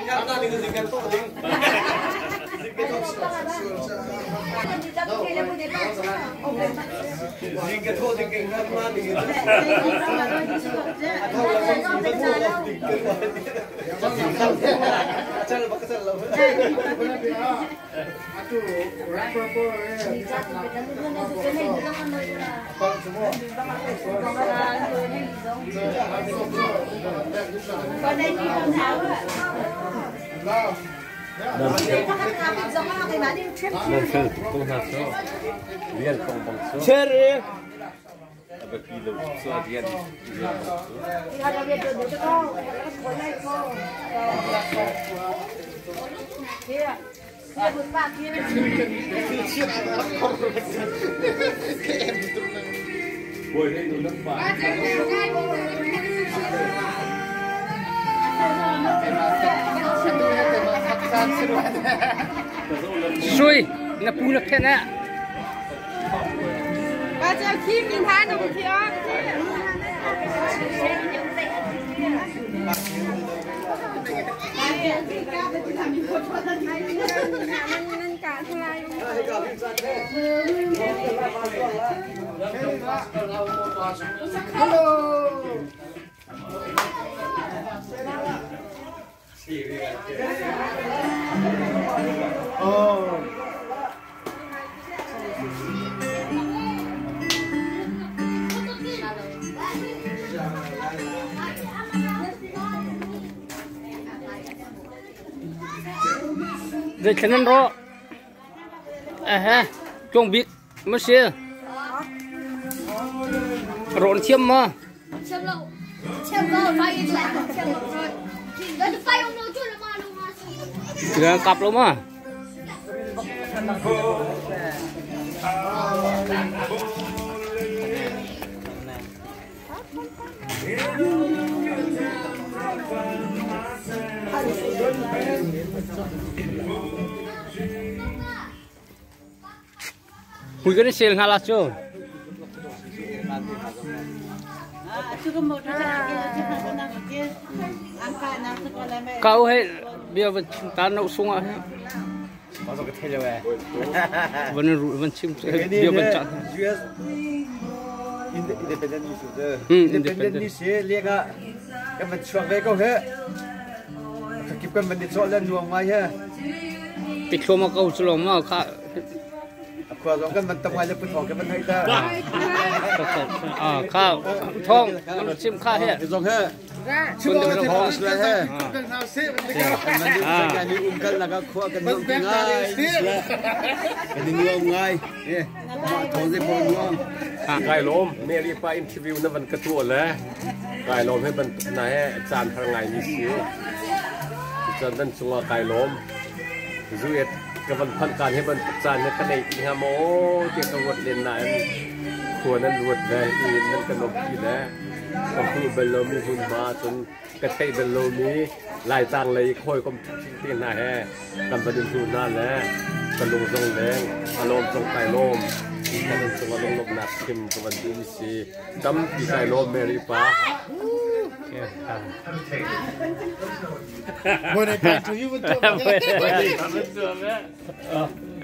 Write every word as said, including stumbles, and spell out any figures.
Còn đây thì không tháo ạ. Nam sư cũng hạt số, riêng không bằng số. Chết đi. Apa kilo số riêng riêng số. Bồi đây đồ nước bạc. Xui, nó pu nó thế nè. Bà cho khi nhìn than được thì ó. Oh. Đây chân nó rõ. À ha, chung biết mất xe. Rộn chiêm mà. Chiêm lộ. Chiêm lộ phải đi lại chiêm lộ rồi. Đó là phải ông nói chuyện là mà luôn mà. Rồi cặp luôn mà. Hui cái này sel ngalah cho. Kau hay biar tan nấu sung à. Masuk ke tele weh. Bener bener cim biar bencang. U S independent ni sudah. Hmm, Independent ni sih lihat kan mencuak mereka he. Kita mendit soalan nuang mai he. Tik cuma kau selong mau kak. Aku azam kan mentang mai lepas thong kan hai ta. Ah kau thong cim kak he. Zong he. Cuma kita thong sudah he. Ah. Kan ni ungkal laga khuak kan nuang ngai. Kan ni nuang ngai. Eh, thong je pon nuang. ไก่ล้มเมรีไปอินทิวิวนั่นมันกระตัวแล้วไก่ล้มให้มันนายอาจารย์ทางไงนี่สิอาจารย์นั่นส่งไก่ล้มดูเอ็ดกับมันพันการให้มันอาจารย์นั่นกันในงามโอ้เกี่ยวกับวัดเรียนนายตัวนั้นวัดได้อีนั่นกันลงที่แล้วก็คือเบลโลมีหุ่นมาจนกระเทยเบลโลมีลายต่างเลยค่อยก็ที่นายแห่กันประเด็นทุนนั่นแหละกันลงทรงแรงอารมณ์ทรงไก่ล้มkan semua orang nak nak kim kebantu misi dam kita lo meri pa boleh bantu you betul boleh bantu